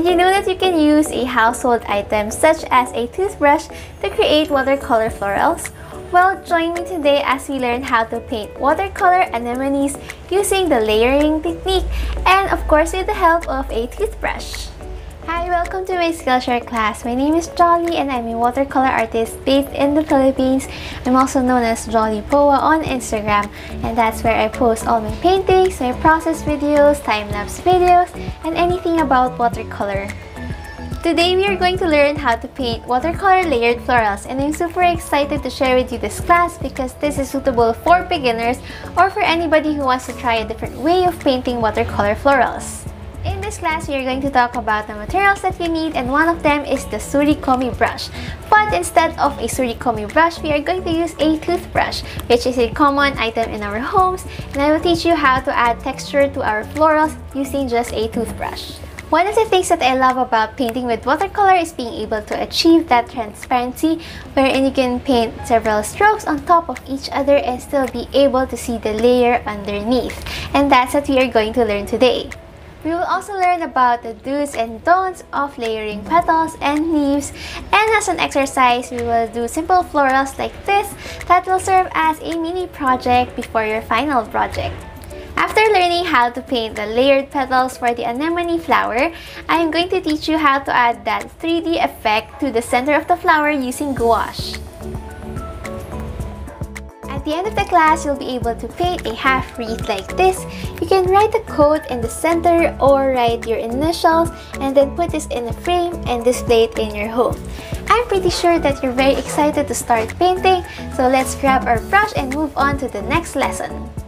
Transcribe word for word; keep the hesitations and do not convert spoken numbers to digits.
Did you know that you can use a household item such as a toothbrush to create watercolor florals? Well, join me today as we learn how to paint watercolor anemones using the layering technique and of course with the help of a toothbrush. Hi, welcome to my Skillshare class. My name is Jolly and I'm a watercolor artist based in the Philippines. I'm also known as Jolly Poa on Instagram, and that's where I post all my paintings, my process videos, time-lapse videos, and anything about watercolor. Today we are going to learn how to paint watercolor layered florals, and I'm super excited to share with you this class because this is suitable for beginners or for anybody who wants to try a different way of painting watercolor florals. In this class, we are going to talk about the materials that you need, and one of them is the surikomi brush. But instead of a surikomi brush, we are going to use a toothbrush, which is a common item in our homes, and I will teach you how to add texture to our florals using just a toothbrush. One of the things that I love about painting with watercolor is being able to achieve that transparency wherein you can paint several strokes on top of each other and still be able to see the layer underneath. And that's what we are going to learn today. We will also learn about the do's and don'ts of layering petals and leaves, and as an exercise, we will do simple florals like this that will serve as a mini project before your final project. After learning how to paint the layered petals for the anemone flower, I am going to teach you how to add that three D effect to the center of the flower using gouache. At the end of the class, you'll be able to paint a half wreath like this. You can write a quote in the center or write your initials and then put this in a frame and display it in your home. I'm pretty sure that you're very excited to start painting, so let's grab our brush and move on to the next lesson.